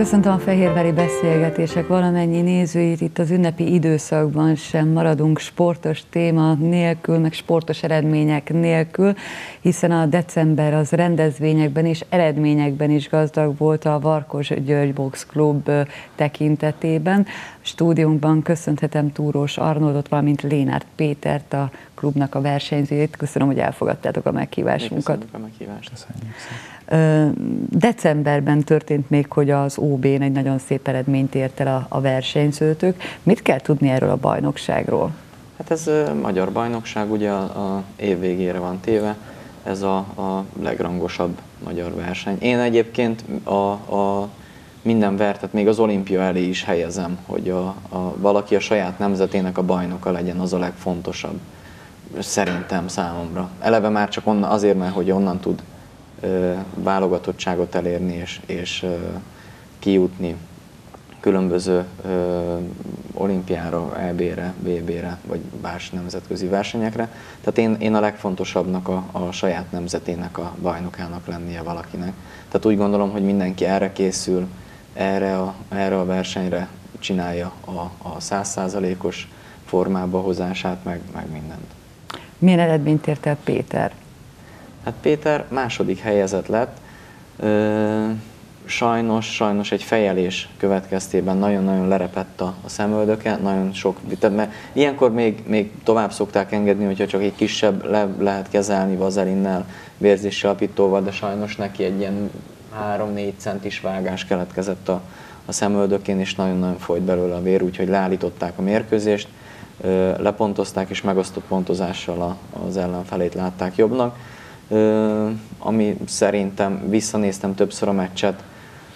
Köszöntöm a fehérvári beszélgetések valamennyi nézőit. Itt az ünnepi időszakban sem maradunk sportos téma nélkül, meg sportos eredmények nélkül, hiszen a december az rendezvényekben és eredményekben is gazdag volt a Varkos György Box Klub tekintetében. Stúdiónkban köszönhetem Túrós Arnoldot, valamint Lénárt Pétert, a klubnak a versenyzőjét. Köszönöm, hogy elfogadtátok a meghívásunkat. Köszönjük a meghívást. Köszönjük. Decemberben történt még, hogy az OB-n egy nagyon szép eredményt ért el a versenyzőtök. Mit kell tudni erről a bajnokságról? Hát ez magyar bajnokság, ugye a év végére van téve, ez a legrangosabb magyar verseny. Én egyébként minden vertet még az olimpia elé is helyezem, hogy valaki a saját nemzetének a bajnoka legyen, az a legfontosabb, szerintem számomra. Eleve már csak azért, mert hogy onnan tud válogatottságot elérni és kijutni különböző olimpiára, EB-re, VB-re, vagy más nemzetközi versenyekre. Tehát én a legfontosabbnak a saját nemzetének a bajnokának lennie valakinek. Tehát úgy gondolom, hogy mindenki erre készül, erre a versenyre csinálja a 100%-os formába hozását, meg mindent. Milyen eredményt ért el Péter? Hát Péter második helyezett lett, sajnos egy fejelés következtében nagyon-nagyon lerepett a szemöldöke, nagyon sok, mert ilyenkor még tovább szokták engedni, hogyha csak egy kisebb lehet kezelni vazelinnel, vérzési alapítóval, de sajnos neki egy ilyen 3-4 centis vágás keletkezett a szemöldökén, és nagyon-nagyon folyt belőle a vér, úgyhogy leállították a mérkőzést, lepontozták, és megosztott pontozással az ellenfelét látták jobbnak. Ami szerintem, visszanéztem többször a meccset,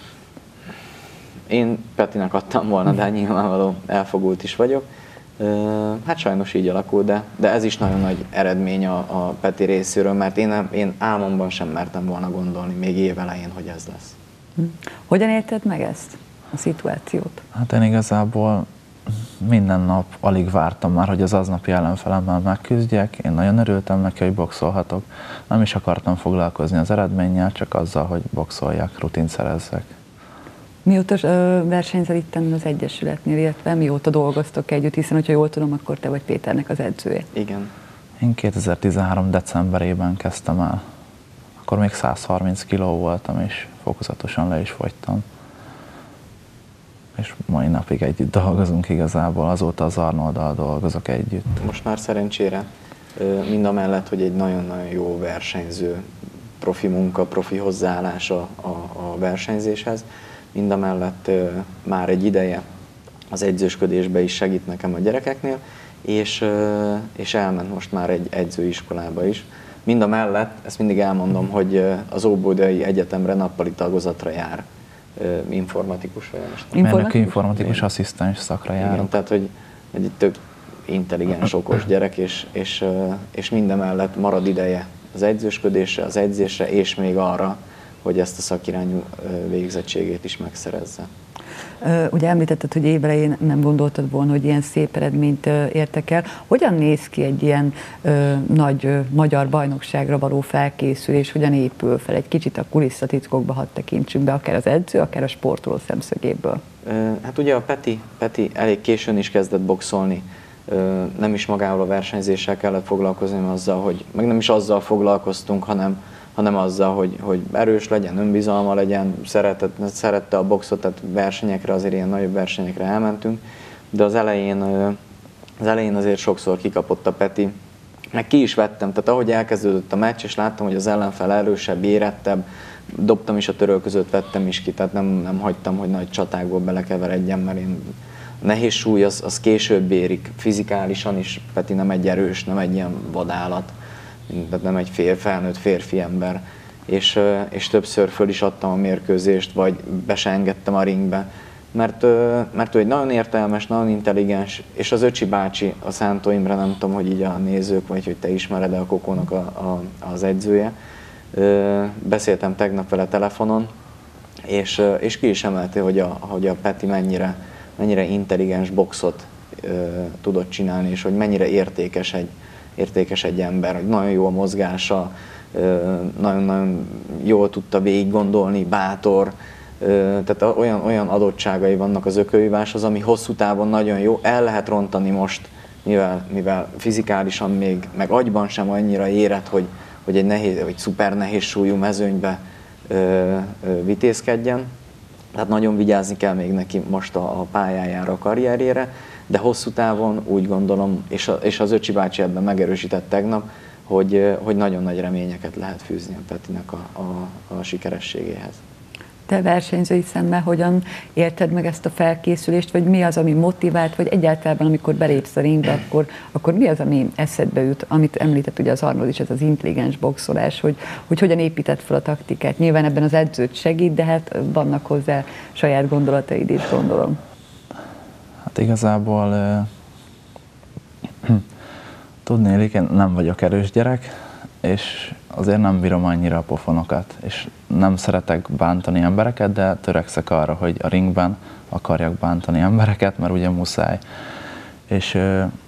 én Petinek adtam volna, de nyilvánvaló elfogult is vagyok. Hát sajnos így alakul, de ez is nagyon nagy eredmény a Peti részéről, mert én álmomban sem mertem volna gondolni még év elején, hogy ez lesz. Hogyan élted meg ezt, a szituációt? Hát én igazából minden nap alig vártam már, hogy az aznapi ellenfelemmel megküzdjek. Én nagyon örültem neki, hogy boxolhatok. Nem is akartam foglalkozni az eredménnyel, csak azzal, hogy boxoljak, rutint szerezzek. Mióta versenyzel itten az Egyesületnél, illetve mióta dolgoztok együtt, hiszen, hogyha jól tudom, akkor te vagy Péternek az edzője. Igen. Én 2013. decemberében kezdtem el. Akkor még 130 kiló voltam, és fokozatosan le is fogytam. És mai napig együtt dolgozunk igazából, azóta az Arnolddal dolgozok együtt. Most már szerencsére mind a mellett, hogy egy nagyon-nagyon jó versenyző, profi munka, profi hozzáállás a versenyzéshez, mind a mellett már egy ideje az edzősködésbe is segít nekem a gyerekeknél, és elment most már egy edzőiskolába is. Mind a mellett, ezt mindig elmondom, hogy az Óbudai Egyetemre nappali tagozatra jár. Informatikus vagy most? Informatikus asszisztens szakra járok. Igen, tehát hogy egy tök intelligens, okos gyerek, és mindemellett marad ideje az edzősködésre, az edzésre, és még arra, hogy ezt a szakirányú végzettségét is megszerezze. Ugye említetted, hogy évelején nem gondoltad volna, hogy ilyen szép eredményt értek el. Hogyan néz ki egy ilyen nagy magyar bajnokságra való felkészülés, hogyan épül fel? Egy kicsit a kulisszatitkokba hadd tekintsünk be, akár az edző, akár a sportoló szemszögéből. Hát ugye a Peti elég későn is kezdett boxolni, nem is magával a versenyzéssel kellett foglalkozni, meg nem is azzal foglalkoztunk, hanem azzal, hogy erős legyen, önbizalma legyen, szerette a boxot, tehát versenyekre, azért ilyen nagyobb versenyekre elmentünk, de az elején azért sokszor kikapott a Peti, meg ki is vettem, tehát ahogy elkezdődött a meccs, és láttam, hogy az ellenfel erősebb, érettebb, dobtam is a törölközőt, vettem is ki, tehát nem hagytam, hogy nagy csatákból belekeveredjen, mert a nehéz súly az később érik, fizikálisan is, Peti nem egy erős, nem egy ilyen vadállat, tehát nem egy felnőtt férfi ember, és többször föl is adtam a mérkőzést, vagy be se engedtem a ringbe, mert ő egy nagyon értelmes, nagyon intelligens, és az öcsi bácsi, a Szántó Imre, nem tudom, hogy így a nézők, vagy hogy te ismered-e a Kokónak az edzője, beszéltem tegnap vele telefonon, és ki is emelte, hogy a Peti mennyire intelligens boxot tudott csinálni, és hogy mennyire értékes egy ember, hogy nagyon jó a mozgása, nagyon-nagyon jól tudta végig gondolni, bátor, Tehát olyan adottságai vannak az ökölvíváshoz, ami hosszú távon nagyon jó, el lehet rontani most, mivel fizikálisan még, meg agyban sem annyira érett, hogy egy nehéz, vagy szuper nehéz súlyú mezőnybe vitézkedjen. Tehát nagyon vigyázni kell még neki most a pályájára, a karrierjére, de hosszú távon úgy gondolom, és az Öcsi bácsi ebben megerősített tegnap, hogy nagyon nagy reményeket lehet fűzni a Petinek a sikerességéhez. Te versenyzői szemmel hogyan érted meg ezt a felkészülést, vagy mi az, ami motivált, vagy egyáltalán, amikor belépsz a ringbe, akkor mi az, ami eszedbe jut, amit említett ugye az Arnold is, ez az intelligens boxolás, hogy hogyan épített fel a taktikát. Nyilván ebben az edzőt segít, de hát vannak hozzá saját gondolataid is, gondolom. Hát igazából tudnélik, én nem vagyok erős gyerek, és azért nem bírom annyira a pofonokat, és nem szeretek bántani embereket, de törekszek arra, hogy a ringben akarjak bántani embereket, mert ugye muszáj. És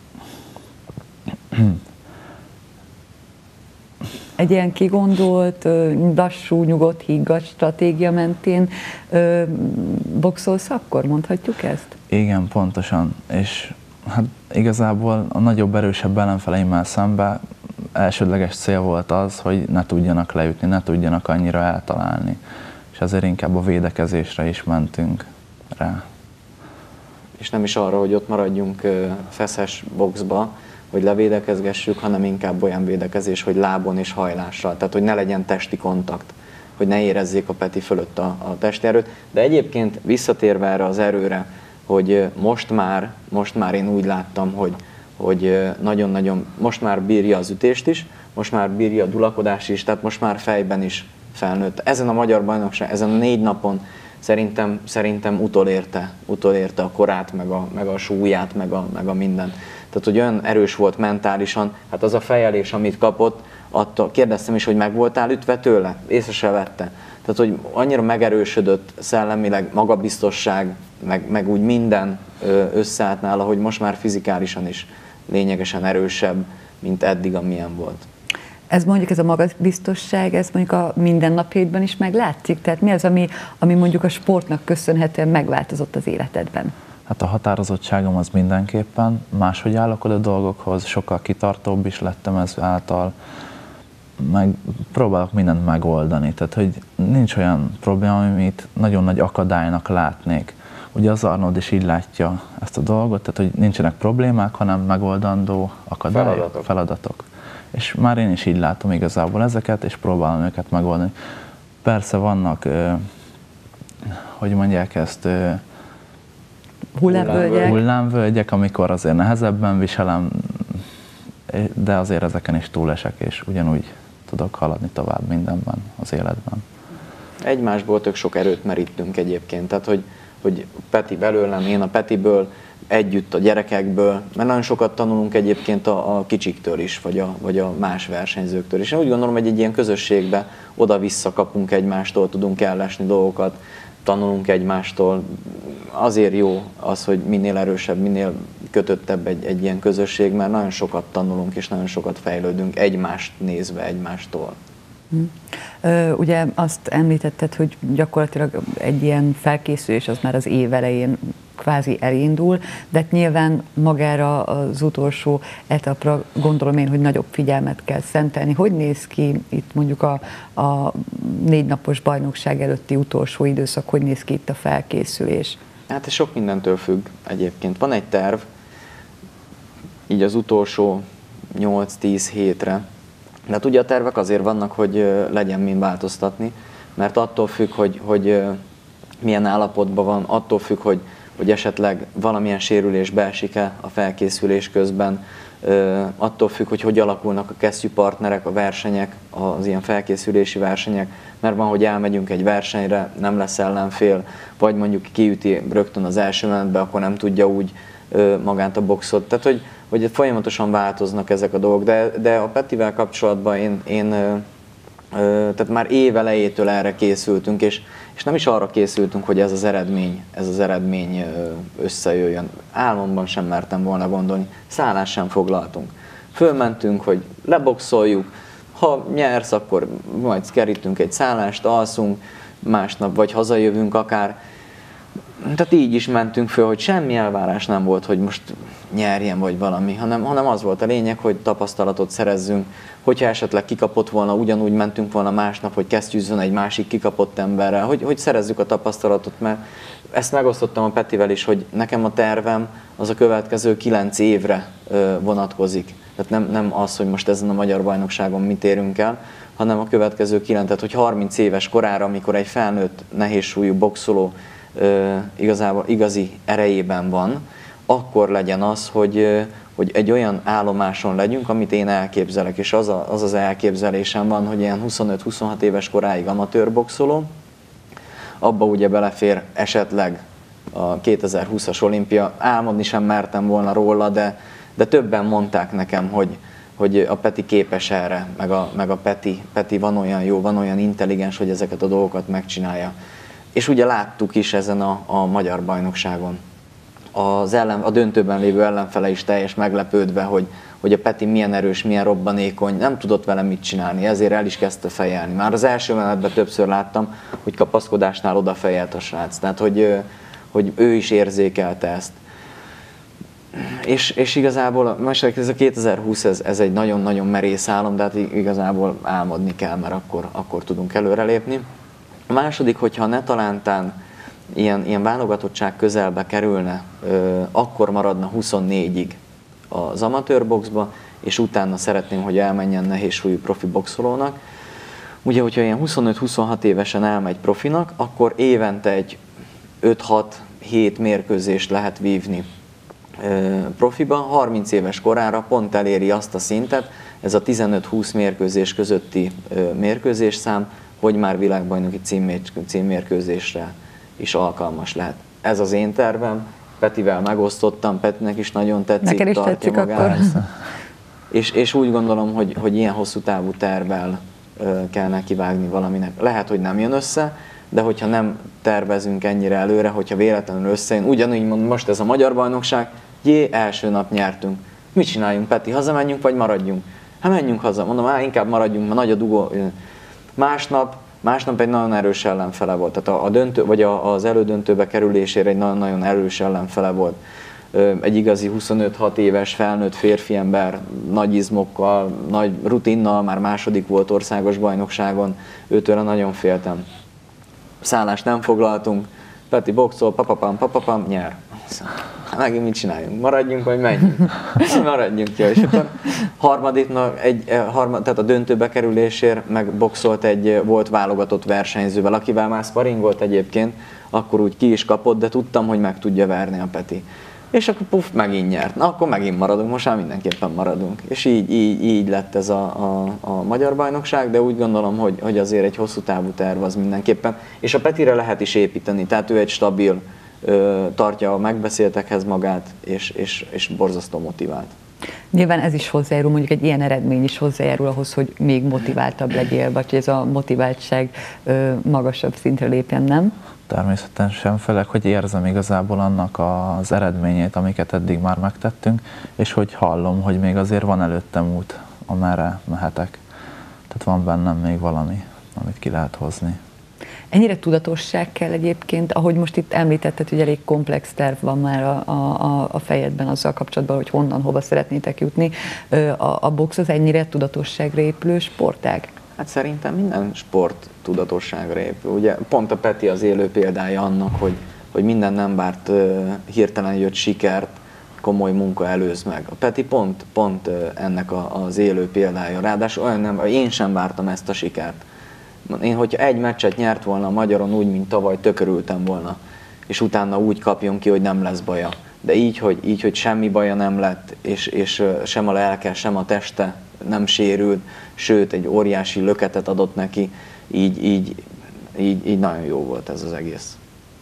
egy ilyen kigondolt, lassú, nyugodt, higgadt stratégia mentén boxolsz, akkor mondhatjuk ezt? Igen, pontosan. És hát igazából a nagyobb, erősebb ellenfeleimmel szemben elsődleges cél volt az, hogy ne tudjanak leütni, ne tudjanak annyira eltalálni. És ezért inkább a védekezésre is mentünk rá. És nem is arra, hogy ott maradjunk feszes boxba, hogy levédekezgessük, hanem inkább olyan védekezés, hogy lábon és hajlással. Tehát, hogy ne legyen testi kontakt, hogy ne érezzék a Peti fölött a testi erőt. De egyébként visszatérve erre az erőre, hogy most már én úgy láttam, hogy nagyon-nagyon, most már bírja az ütést is, most már bírja a dulakodást is, tehát most már fejben is felnőtt. Ezen a magyar bajnokság, ezen a 4 napon szerintem utolérte a korát, meg a súlyát, meg a mindent. Tehát, hogy olyan erős volt mentálisan, hát az a fejelés, amit kapott, attól kérdeztem is, hogy meg voltál ütve tőle? Észre se vette. Tehát, hogy annyira megerősödött szellemileg, magabiztosság, meg úgy minden összeállt nála, hogy most már fizikálisan is lényegesen erősebb, mint eddig, amilyen volt. Ez mondjuk, ez a magabiztosság, ez mondjuk a mindennapjaidban is meglátszik? Tehát mi az, ami mondjuk a sportnak köszönhetően megváltozott az életedben? Hát a határozottságom az mindenképpen, máshogy állok oda dolgokhoz, sokkal kitartóbb is lettem ez által, meg próbálok mindent megoldani, tehát hogy nincs olyan probléma, amit nagyon nagy akadálynak látnék. Ugye az Arnold is így látja ezt a dolgot, tehát hogy nincsenek problémák, hanem megoldandó akadályok, feladatok. És már én is így látom igazából ezeket, és próbálom őket megoldani. Persze vannak, hogy mondják ezt, hullámvölgyek, amikor azért nehezebben viselem, de azért ezeken is túlesek, és ugyanúgy tudok haladni tovább mindenben az életben. Egymásból tök sok erőt merítünk egyébként, tehát hogy Peti belőlem, én a Petiből, együtt a gyerekekből, mert nagyon sokat tanulunk egyébként a kicsiktől is, vagy a más versenyzőktől is. Én úgy gondolom, hogy egy ilyen közösségbe oda-vissza kapunk egymástól, tudunk ellesni dolgokat, tanulunk egymástól. Azért jó az, hogy minél erősebb, minél kötöttebb egy ilyen közösség, mert nagyon sokat tanulunk és nagyon sokat fejlődünk egymást nézve, egymástól. Ugye azt említetted, hogy gyakorlatilag egy ilyen felkészülés az már az év elején kvázi elindul, de nyilván magára az utolsó etapra gondolom én, hogy nagyobb figyelmet kell szentelni. Hogy néz ki itt mondjuk a 4 napos bajnokság előtti utolsó időszak, hogy néz ki itt a felkészülés? Hát ez sok mindentől függ egyébként. Van egy terv, így az utolsó 8-10 hétre, de hát ugye a tervek azért vannak, hogy legyen mind változtatni, mert attól függ, hogy milyen állapotban van, attól függ, hogy esetleg valamilyen sérülés beesik-e a felkészülés közben, attól függ, hogy alakulnak a kesztyűpartnerek, a versenyek, az ilyen felkészülési versenyek, mert van, hogy elmegyünk egy versenyre, nem lesz ellenfél, vagy mondjuk kiüti rögtön az első menetbe, akkor nem tudja úgy magát a boxot. Tehát, hogy folyamatosan változnak ezek a dolgok, de a Petivel kapcsolatban tehát már évelejétől erre készültünk, és nem is arra készültünk, hogy ez az eredmény összejöjjön. Álmomban sem mertem volna gondolni, szállást sem foglaltunk. Fölmentünk, hogy leboxoljuk, ha nyersz, akkor majd kerítünk egy szállást, alszunk, másnap vagy hazajövünk akár. Tehát így is mentünk föl, hogy semmi elvárás nem volt, hogy most nyerjen vagy valami, hanem az volt a lényeg, hogy tapasztalatot szerezzünk. Hogyha esetleg kikapott volna, ugyanúgy mentünk volna másnap, hogy kesztyűzzön egy másik kikapott emberrel, hogy szerezzük a tapasztalatot, mert ezt megosztottam a Petivel is, hogy nekem a tervem az a következő 9 évre vonatkozik. Tehát nem az, hogy most ezen a magyar bajnokságon mit érünk el, hanem a következő 9, tehát hogy 30 éves korára, amikor egy felnőtt nehézsúlyú boxoló igazából igazi erejében van, akkor legyen az, hogy egy olyan állomáson legyünk, amit én elképzelek, és az elképzelésem van, hogy ilyen 25-26 éves koráig amatőr boxoló, abba ugye belefér esetleg a 2020-as olimpia, álmodni sem mertem volna róla, de többen mondták nekem, hogy a Peti képes erre, meg a Peti van olyan jó, van olyan intelligens, hogy ezeket a dolgokat megcsinálja. És ugye láttuk is ezen a magyar bajnokságon. A döntőben lévő ellenfele is teljes meglepődve, hogy a Peti milyen erős, milyen robbanékony, nem tudott vele mit csinálni, ezért el is kezdte fejelni. Már az első menetben többször láttam, hogy kapaszkodásnál odafejelt a srác, tehát hogy ő is érzékelte ezt. És igazából most ez a 2020 ez egy nagyon-nagyon merész álom, de hát igazából álmodni kell, mert akkor tudunk előrelépni. A második, hogyha netalántán ilyen válogatottság közelbe kerülne, akkor maradna 24-ig az amatőrboxba, és utána szeretném, hogy elmenjen nehézsúlyú profi boxolónak. Ugye, hogyha ilyen 25-26 évesen elmegy profinak, akkor évente egy 5-6-7 mérkőzést lehet vívni profiba. 30 éves korára pont eléri azt a szintet, ez a 15-20 mérkőzés közötti mérkőzésszám, hogy már világbajnoki címmérkőzésre is alkalmas lehet. Ez az én tervem, Petivel megosztottam, Petinek is nagyon tetszik, neked is tartja tetszik magát. akkor. És úgy gondolom, hogy ilyen hosszú távú tervvel kell nekivágni valaminek. Lehet, hogy nem jön össze, de hogyha nem tervezünk ennyire előre, hogyha véletlenül összejön, ugyanúgy mondom, most ez a magyar bajnokság, első nap nyertünk. Mit csináljunk, Peti, hazamenjünk vagy maradjunk? Hát menjünk haza, mondom, inkább maradjunk, mert nagy a dugó. Másnap egy nagyon erős ellenfele volt, tehát a döntő, vagy az elődöntőbe kerülésére egy nagyon-nagyon erős ellenfele volt. Egy igazi 25-6 éves felnőtt férfi ember, nagy izmokkal, nagy rutinnal, már második volt országos bajnokságon, őtől nagyon féltem. Szállást nem foglaltunk, Peti boxol, papapam, nyer. Megint mit csináljunk? Maradjunk, vagy menjünk? Maradjunk, jó. És akkor tehát a döntőbe kerülésért megboxolt egy volt válogatott versenyzővel, akivel már sparringolt egyébként, akkor úgy ki is kapott, de tudtam, hogy meg tudja verni a Peti. És akkor megint nyert. Na, akkor megint maradunk, most már mindenképpen maradunk. És így lett ez a magyar bajnokság, de úgy gondolom, hogy azért egy hosszú távú terv az mindenképpen. És a Petire lehet is építeni, tehát ő egy stabil, tartja a megbeszéltekhez magát, és borzasztó motivált. Nyilván ez is hozzájárul, mondjuk egy ilyen eredmény is hozzájárul ahhoz, hogy még motiváltabb legyél, vagy hogy ez a motiváltság magasabb szintre lépjen, nem? Természetesen, főleg, hogy érzem igazából annak az eredményét, amiket eddig már megtettünk, és hogy hallom, hogy még azért van előttem út, amerre mehetek. Tehát van bennem még valami, amit ki lehet hozni. Ennyire tudatosság kell egyébként, ahogy most itt említetted, hogy elég komplex terv van már a fejedben azzal kapcsolatban, hogy honnan, hova szeretnétek jutni. A box az ennyire tudatosságra épülő sportág? Hát szerintem minden sport tudatosságra épül. Ugye pont a Peti az élő példája annak, hogy minden nem várt hirtelen jött sikert, komoly munka előz meg. A Peti pont ennek az élő példája. Ráadásul olyan nem, én sem vártam ezt a sikert. Én, hogyha egy meccset nyert volna a magyaron úgy, mint tavaly, tökörültem volna. És utána úgy kapjon ki, hogy nem lesz baja. De így, hogy semmi baja nem lett, és sem a lelke, sem a teste nem sérült, sőt, egy óriási löketet adott neki, így nagyon jó volt ez az egész.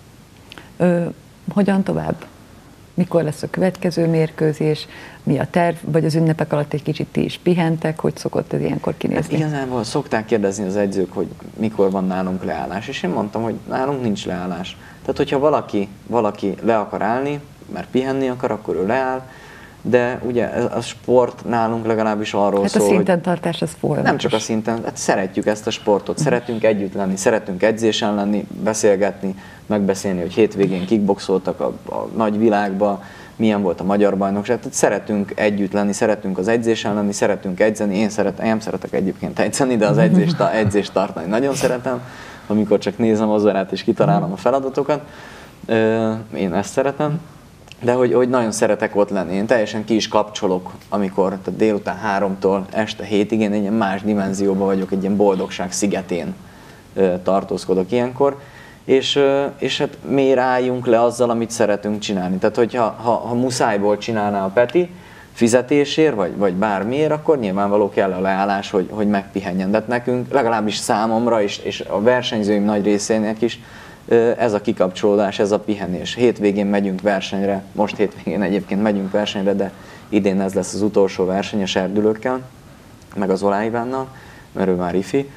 Hogyan tovább? Mikor lesz a következő mérkőzés? Mi a terv? Vagy az ünnepek alatt egy kicsit ti is pihentek? Hogy szokott ez ilyenkor kinézni? Hát igazából szokták kérdezni az edzők, hogy mikor van nálunk leállás, és én mondtam, hogy nálunk nincs leállás. Tehát, hogyha valaki le akar állni, mert pihenni akar, akkor ő leáll. de ugye a sport nálunk legalábbis arról hát szól, a szinten tartás az folyamatos. nem csak a szinten, hát szeretjük ezt a sportot, szeretünk együtt lenni, szeretünk edzésen lenni, beszélgetni, megbeszélni, hogy hétvégén kickboxoltak a nagy világba, milyen volt a magyar bajnokság, tehát szeretünk együtt lenni, szeretünk az edzésen lenni, szeretünk edzeni, én nem szeretek egyébként edzeni, de az edzést tartani nagyon szeretem, amikor csak nézem az órát és kitalálom a feladatokat, én ezt szeretem. De hogy nagyon szeretek ott lenni. Én teljesen ki is kapcsolok, amikor tehát délután 3-tól este 7-ig én egy ilyen más dimenzióban vagyok, egy ilyen boldogság szigetén tartózkodok ilyenkor. És hát miért álljunk le azzal, amit szeretünk csinálni? Tehát, hogyha muszájból csinálná a Peti fizetésért, vagy bármiért, akkor nyilvánvaló kell a leállás, hogy megpihenjen. De hát nekünk, legalábbis számomra, és a versenyzőim nagy részének is, ez a kikapcsolódás, ez a pihenés. Hétvégén megyünk versenyre, most hétvégén egyébként megyünk versenyre, de idén ez lesz az utolsó verseny a serdülőkkel, meg az Olá Ivánnal, mert ő már ifi.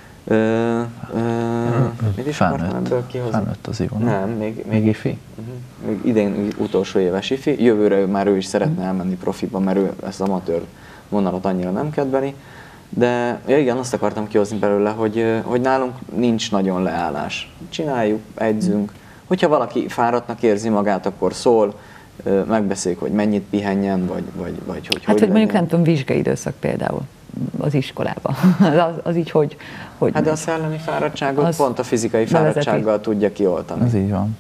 Mit is akartam ebből kihozni? Felnőtt az Ivona. Nem, még ifi. Még idén utolsó éves ifi. Jövőre már ő is szeretne elmenni profiba, mert ő ezt az amatőr vonalat annyira nem kedveli. De ja igen, azt akartam kihozni belőle, hogy nálunk nincs nagyon leállás. Csináljuk, edzünk. Hogyha valaki fáradtnak érzi magát, akkor szól, megbeszéljük, hogy mennyit pihenjen, vagy hogy hát, hogy mondjuk nem tudom, vizsgai időszak például az iskolában. az így, hogy... Hát de a szellemi fáradtságot pont a fizikai fáradtsággal tudja kioltani. Ez így van.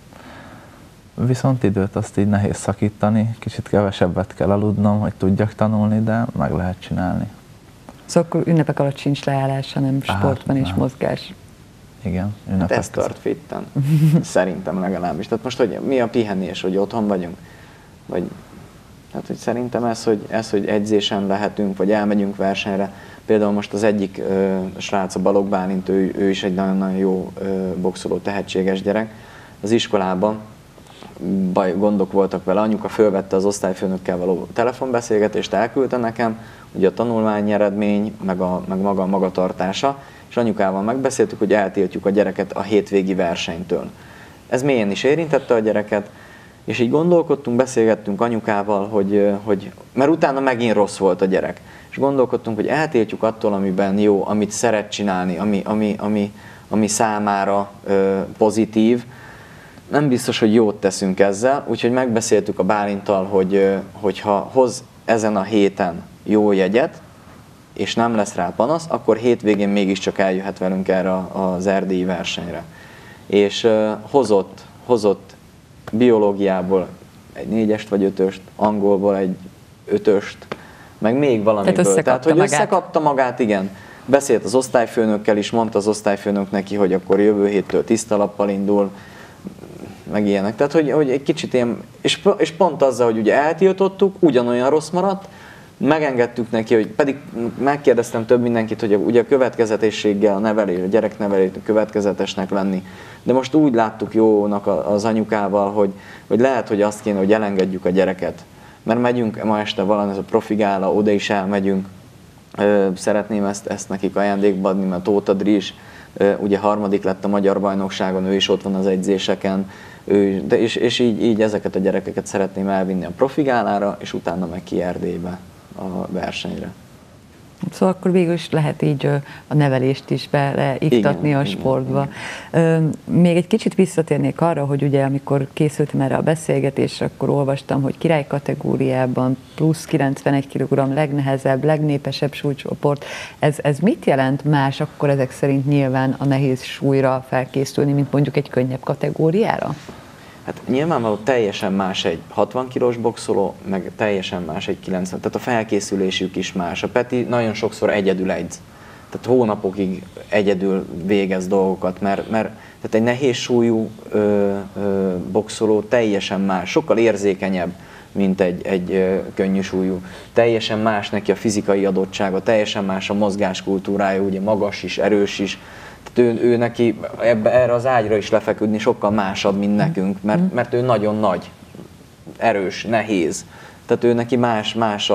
Viszont időt azt így nehéz szakítani, kicsit kevesebbet kell aludnom, hogy tudjak tanulni, de meg lehet csinálni. Szóval akkor ünnepek alatt sincs leállás, hanem sportban és mozgás. Igen, ünnepek hát ez tart fitten. Szerintem legalábbis. Tehát most, hogy mi a pihenés, hogy otthon vagyunk? Vagy, hát, hogy szerintem ez, hogy edzésen lehetünk, vagy elmegyünk versenyre. Például most az egyik srác, a Balogh Bálint, ő is egy nagyon-nagyon jó boxoló, tehetséges gyerek. Az iskolában gondok voltak vele, anyuka fölvette az osztályfőnökkel való telefonbeszélgetést, elküldte nekem, ugye a tanulmányeredmény, meg maga a magatartása, és anyukával megbeszéltük, hogy eltiltjuk a gyereket a hétvégi versenytől. Ez mélyen is érintette a gyereket, és így gondolkodtunk, beszélgettünk anyukával, mert utána megint rossz volt a gyerek. És gondolkodtunk, hogy eltiltjuk attól, amiben jó, amit szeret csinálni, ami számára pozitív. Nem biztos, hogy jót teszünk ezzel, úgyhogy megbeszéltük a Bálinttal, hogy ha hoz ezen a héten jó jegyet, és nem lesz rá panasz, akkor hétvégén mégiscsak eljöhet velünk erre az erdélyi versenyre. És hozott biológiából egy 4-est vagy 5-öst, angolból egy 5-öst, meg még valamiből. Tehát, hogy összekapta magát, igen. Beszélt az osztályfőnökkel is, mondta az osztályfőnök neki, hogy akkor jövő héttől tiszta lappal indul, meg ilyenek. Tehát, hogy egy kicsit ilyen, és pont azzal, hogy ugye eltiltottuk, ugyanolyan rossz maradt, megengedtük neki, hogy pedig megkérdeztem több mindenkit, hogy ugye a következetességgel a gyereknevelés következetesnek lenni. De most úgy láttuk jónak az anyukával, hogy lehet, hogy azt kéne, hogy elengedjük a gyereket. Mert megyünk ma este valami, ez a profi gála, oda is elmegyünk. Szeretném ezt nekik ajándékba adni, mert Tóth Adri is ugye 3. lett a magyar bajnokságon, ő is ott van az edzéseken, és így ezeket a gyerekeket szeretném elvinni a profi gálára, és utána meg ki Erdélybe a versenyre. Szóval akkor végül is lehet így a nevelést is beleiktatni a sportba. Igen. Még egy kicsit visszatérnék arra, hogy ugye amikor készültem erre a beszélgetésre, akkor olvastam, hogy király kategóriában plusz 91 kg legnehezebb, legnépesebb súlycsoport. Ez mit jelent más akkor ezek szerint nyilván a nehéz súlyra felkészülni, mint mondjuk egy könnyebb kategóriára? Hát nyilvánvalóan teljesen más egy 60 kilós boxoló, meg teljesen más egy 90, tehát a felkészülésük is más. A Peti nagyon sokszor egyedül edz, tehát hónapokig egyedül végez dolgokat, mert tehát egy nehéz súlyú boxoló teljesen más, sokkal érzékenyebb, mint egy könnyű súlyú. Teljesen más neki a fizikai adottsága, teljesen más a mozgáskultúrája, ugye magas is, erős is. Ő neki erre az ágyra is lefeküdni sokkal másabb, mint nekünk, mert ő nagyon nagy, erős, nehéz. Tehát ő neki más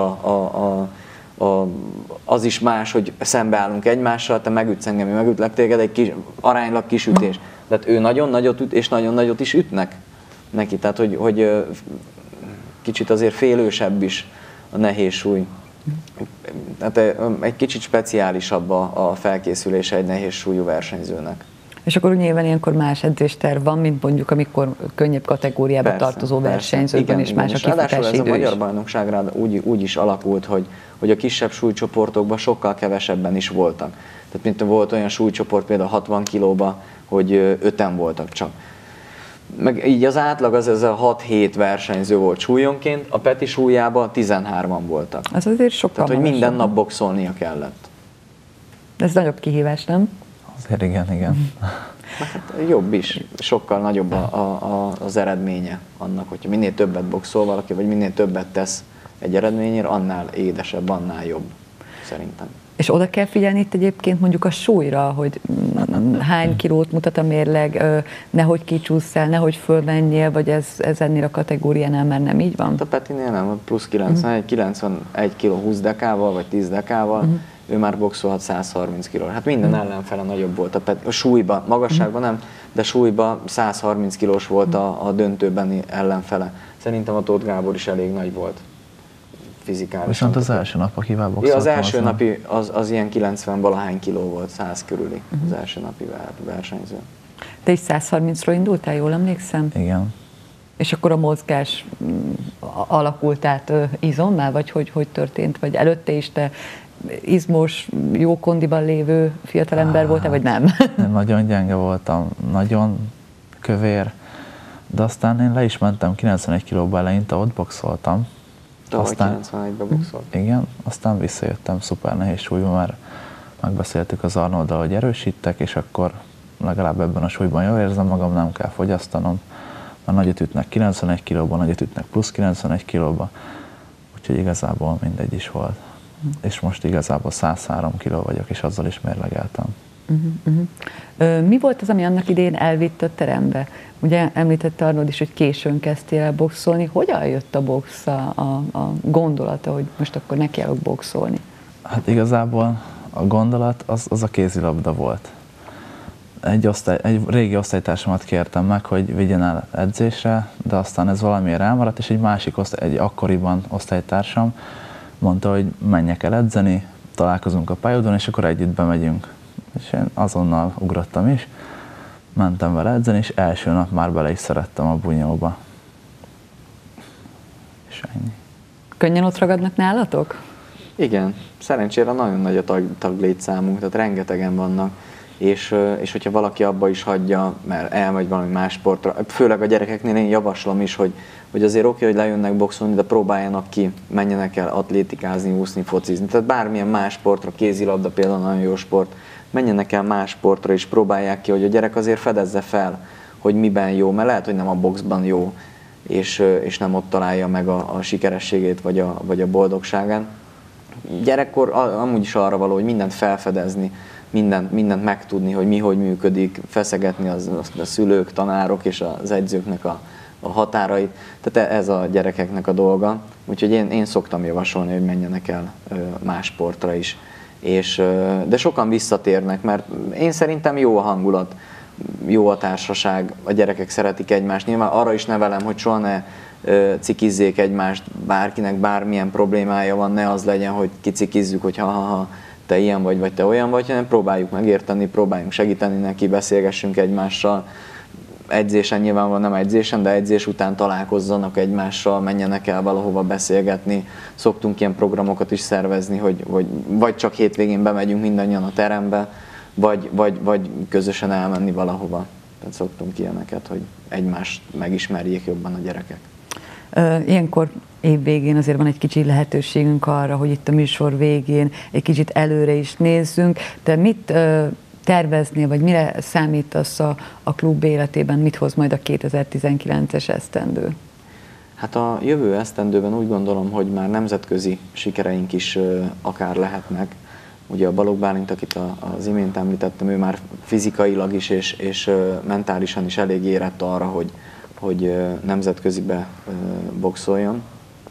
az is más, hogy szembeállunk egymással, te megütsz engem, én megütlek téged, egy aránylag kis ütés. Tehát ő nagyon nagyot üt, és nagyon nagyot is ütnek neki. Tehát, hogy kicsit azért félősebb is a nehéz súly. Hát egy kicsit speciálisabb a felkészülése egy nehéz súlyú versenyzőnek. És akkor nyilván ilyenkor más edzésterv van, mint mondjuk amikor könnyebb kategóriába tartozó versenyzőkben, és más a kifutási idő is. Ez a Magyar Bajnokságra úgy is alakult, hogy a kisebb súlycsoportokban sokkal kevesebben is voltak. Tehát mint volt olyan súlycsoport például 60 kilóban, hogy 5-en voltak csak. Meg így az átlag az ez a 6-7 versenyző volt súlyonként, a Peti súlyában 13-an voltak. Az azért sokkal. Tehát, hogy minden nap boxolnia kellett. Ez nagyobb kihívás, nem? Azért igen. Hát jobb is, sokkal nagyobb az eredménye annak, hogyha minél többet boxol valaki, vagy minél többet tesz egy eredményért, annál édesebb, annál jobb, szerintem. És oda kell figyelni itt egyébként mondjuk a súlyra, hogy hány kilót mutat a mérleg, nehogy kicsúszszál, nehogy fölmenjél, vagy ez ennél a kategóriánál már nem így van? Hát a Petinél nem, plusz 91 kiló 20 dekával, vagy 10 dekával, ő már boxolhat 130 kilóra. Hát minden ellenfele nagyobb volt a súlyban, magasságban nem, de súlyban 130 kilós volt a döntőbeni ellenfele. Szerintem a Tóth Gábor is elég nagy volt fizikálisan. Viszont az első nap, akivel boxoltam, az első napi az ilyen 90-valahány kiló volt, 100 körüli az első napi versenyző. Te is 130-ról indultál, jól emlékszem? Igen. És akkor a mozgás alakult át izommá, vagy hogy történt? Vagy előtte is te izmos, jó kondiban lévő fiatalember voltál, vagy nem? Nem, nagyon gyenge voltam, nagyon kövér, de aztán én le is mentem 91 kilóba eleinte, ott boxoltam. Tavaly 91-ben boxolt. Igen, aztán visszajöttem szuper nehéz súlyban, mert megbeszéltük az Arnolddal, hogy erősítek, és akkor legalább ebben a súlyban jól érzem magam, nem kell fogyasztanom, mert nagyot ütnek 91 kilóban, nagyot ütnek plusz 91 kilóba, úgyhogy igazából mindegy is volt. És most igazából 103 kiló vagyok, és azzal is mérlegeltem. Mi volt az, ami annak idején elvitt a terembe? Ugye említette Arnold is, hogy későn kezdtél el boxolni. Hogyan jött a box, a gondolata, hogy most akkor nekiállok boxolni? Hát igazából a gondolat az a kézilabda volt. Egy régi osztálytársamat kértem meg, hogy vigyen el edzésre, de aztán ez valamiért elmaradt, és egy akkoriban osztálytársam mondta, hogy menjek el edzeni, találkozunk a pályaudon, és akkor együtt bemegyünk. És én azonnal ugrottam is, mentem vele edzeni, és első nap már bele is szerettem a bunyóba. És ennyi. Könnyen ott ragadnak nálatok? Igen, szerencsére nagyon nagy a taglétszámunk, tehát rengetegen vannak, és hogyha valaki abba is hagyja, mert elmegy valami más sportra, főleg a gyerekeknél én javaslom is, hogy azért oké, hogy lejönnek boxolni, de próbáljanak ki, menjenek el atlétikázni, úszni, focizni. Tehát bármilyen más sportra, kézilabda például nagyon jó sport, menjenek el más sportra és próbálják ki, hogy a gyerek azért fedezze fel, hogy miben jó, mert lehet, hogy nem a boxban jó, és nem ott találja meg a sikerességét vagy a boldogságát. Gyerekkor amúgy is arra való, hogy mindent felfedezni, mindent megtudni, hogy hogy működik, feszegetni a szülők, tanárok és az edzőknek a határait. Tehát ez a gyerekeknek a dolga. Úgyhogy én szoktam javasolni, hogy menjenek el más sportra is. De sokan visszatérnek, mert én szerintem jó a hangulat, jó a társaság, a gyerekek szeretik egymást. Nyilván arra is nevelem, hogy soha ne cikizzék egymást, bárkinek bármilyen problémája van, ne az legyen, hogy kicikizzük, hogy ha te ilyen vagy te olyan vagy, hanem próbáljuk megérteni, próbáljunk segíteni neki, beszélgessünk egymással. Edzésen nyilvánvalóan nem edzésen, de edzés után találkozzanak egymással, menjenek el valahova beszélgetni. Szoktunk ilyen programokat is szervezni, hogy vagy csak hétvégén bemegyünk mindannyian a terembe, vagy közösen elmenni valahova. Tehát szoktunk ilyeneket, hogy egymást megismerjék jobban a gyerekek. Ilyenkor évvégén azért van egy kicsi lehetőségünk arra, hogy itt a műsor végén egy kicsit előre is nézzünk. De mit terveznél, vagy mire számítasz a klub életében, mit hoz majd a 2019-es esztendő? Hát a jövő esztendőben úgy gondolom, hogy már nemzetközi sikereink is akár lehetnek. Ugye a Balogh Bálint, akit az imént említettem, ő már fizikailag is és mentálisan is elég érett arra, hogy nemzetközibe boxoljon,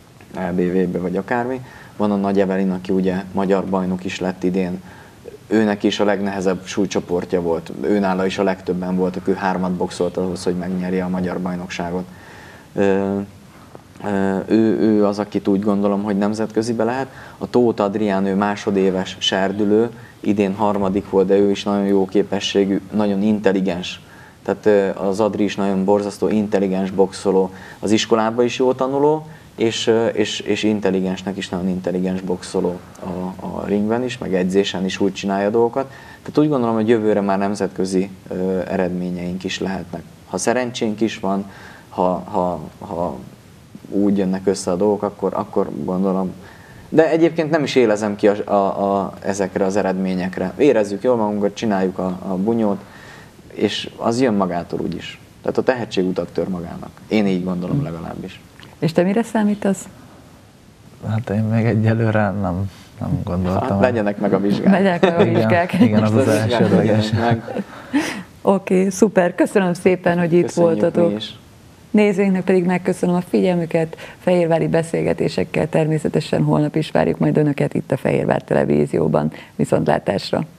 LBV-be vagy akármi. Van a Nagy Evelyn, aki ugye magyar bajnok is lett idén, őnek is a legnehezebb súlycsoportja volt, őnála is a legtöbben voltak, ő 3 boxolt ahhoz, hogy megnyerje a magyar bajnokságot. Ő az, akit úgy gondolom, hogy nemzetközibe lehet. A Tóth Adrián, ő másodéves serdülő, idén 3. volt, de ő is nagyon jó képességű, nagyon intelligens. Tehát az Adri is nagyon borzasztó intelligens boxoló, az iskolában is jó tanuló, és intelligensnek is nagyon intelligens boxoló a ringben is, meg edzésen is úgy csinálja a dolgokat. Tehát úgy gondolom, hogy jövőre már nemzetközi eredményeink is lehetnek. Ha szerencsénk is van, ha úgy jönnek össze a dolgok, akkor gondolom. De egyébként nem is élezem ki ezekre az eredményekre. Érezzük jól magunkat, csináljuk a bunyót, és az jön magától úgyis. Tehát a tehetség utat tör magának. Én így gondolom legalábbis. És te mire számítasz? Hát én még egyelőre nem gondoltam. Hát legyenek meg a vizsgák. Legyenek meg a vizsgák. Igen, az az elsődleges. Oké, szuper. Köszönöm szépen, hogy itt Köszönjük voltatok. mi is. Nézőinknek pedig megköszönöm a figyelmüket. Fehérvári beszélgetésekkel természetesen holnap is várjuk majd Önöket itt a Fehérvár Televízióban. Viszontlátásra!